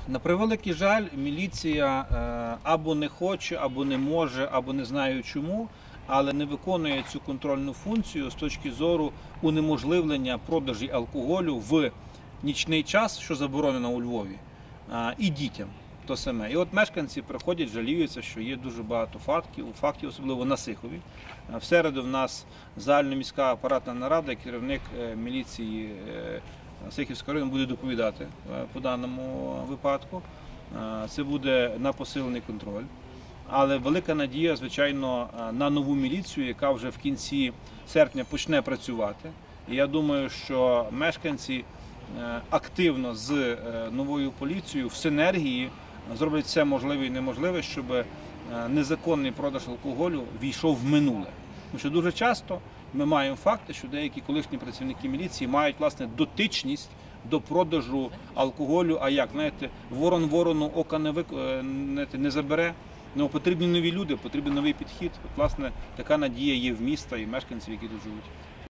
На превеликий жаль, міліція або не хоче, або не може, або не знаю чому, але не виконує цю контрольну функцію з точки зору унеможливлення продажі алкоголю в нічний час, що заборонено у Львові, і дітям то саме. І от мешканці приходять, жаліються, що є дуже багато фактів, особливо на Сихові. В середу в нас загальноміська апаратна нарада, керівник міліції Сихівського району буде доповідати по даному випадку. Це буде на посилений контроль. Але велика надія, звичайно, на нову міліцію, яка вже в кінці серпня почне працювати. І я думаю, що мешканці активно з новою поліцією в синергії зроблять все можливе і неможливе, щоб незаконний продаж алкоголю війшов в минуле. Тому що дуже часто ми маємо факти, що деякі колишні працівники міліції мають, власне, дотичність до продажу алкоголю, а як, знаєте, ворон ворону ока не забере. Ну, потрібні нові люди, потрібен новий підхід. От, власне, така надія є в міста і мешканців, які тут живуть.